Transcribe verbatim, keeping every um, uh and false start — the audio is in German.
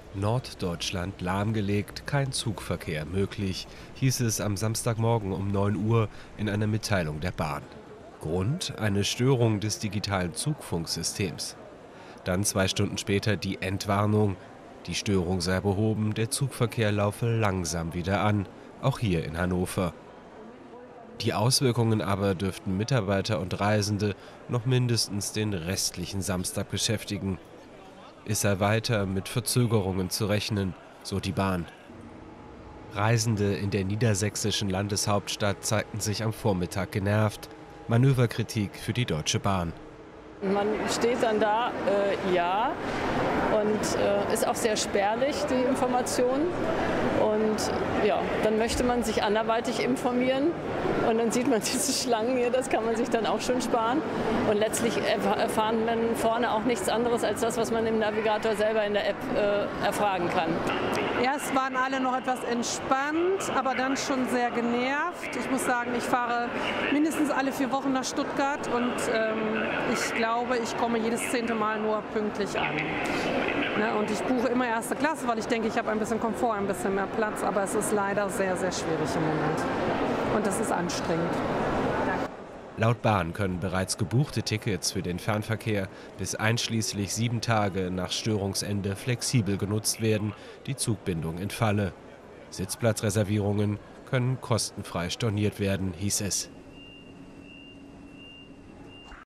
Norddeutschland lahmgelegt, kein Zugverkehr möglich, hieß es am Samstagmorgen um neun Uhr in einer Mitteilung der Bahn. Grund: eine Störung des digitalen Zugfunksystems. Dann zwei Stunden später die Entwarnung: Die Störung sei behoben, der Zugverkehr laufe langsam wieder an, auch hier in Hannover. Die Auswirkungen aber dürften Mitarbeiter und Reisende noch mindestens den restlichen Samstag beschäftigen. Es sei weiter mit Verzögerungen zu rechnen, so die Bahn. Reisende in der niedersächsischen Landeshauptstadt zeigten sich am Vormittag genervt. Manöverkritik für die Deutsche Bahn. Man steht dann da, äh, ja, und äh, ist auch sehr spärlich, die Information. Und ja, dann möchte man sich anderweitig informieren und dann sieht man diese Schlangen hier, das kann man sich dann auch schon sparen. Und letztlich erfahren man vorne auch nichts anderes als das, was man im Navigator selber in der App äh, erfragen kann. Erst waren alle noch etwas entspannt, aber dann schon sehr genervt. Ich muss sagen, ich fahre mindestens alle vier Wochen nach Stuttgart und ähm, ich glaube, ich komme jedes zehnte Mal nur pünktlich an. Ne, und ich buche immer erste Klasse, weil ich denke, ich habe ein bisschen Komfort, ein bisschen mehr Platz, aber es ist leider sehr, sehr schwierig im Moment. Und das ist anstrengend. Laut Bahn können bereits gebuchte Tickets für den Fernverkehr bis einschließlich sieben Tage nach Störungsende flexibel genutzt werden, die Zugbindung entfalle. Sitzplatzreservierungen können kostenfrei storniert werden, hieß es.